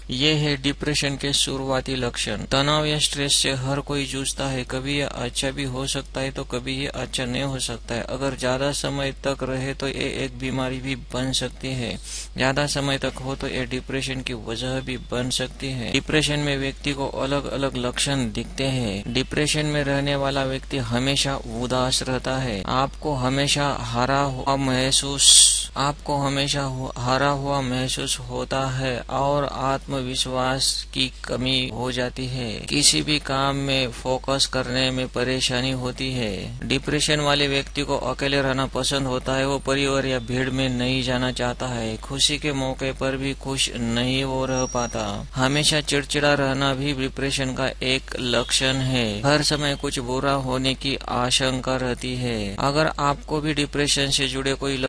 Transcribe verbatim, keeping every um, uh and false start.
ये है डिप्रेशन के शुरुआती लक्षण। तनाव या स्ट्रेस से हर कोई जूझता है। कभी ये अच्छा भी हो सकता है तो कभी ये अच्छा नहीं हो सकता है। अगर ज्यादा समय तक रहे तो ये एक बीमारी भी बन सकती है। ज्यादा समय तक हो तो ये डिप्रेशन की वजह भी बन सकती है। डिप्रेशन में व्यक्ति को अलग अलग लक्षण दिखते हैं। डिप्रेशन में रहने वाला व्यक्ति हमेशा उदास रहता है। आपको हमेशा हारा हुआ महसूस आपको हमेशा हारा हुआ महसूस होता है और आत्मविश्वास की कमी हो जाती है। किसी भी काम में फोकस करने में परेशानी होती है। डिप्रेशन वाले व्यक्ति को अकेले रहना पसंद होता है। वो परिवार या भीड़ में नहीं जाना चाहता है। खुशी के मौके पर भी खुश नहीं हो रह पाता। हमेशा चिड़चिड़ा रहना भी डिप्रेशन का एक लक्षण है। हर समय कुछ बुरा होने की आशंका रहती है। अगर आपको भी डिप्रेशन से जुड़े कोई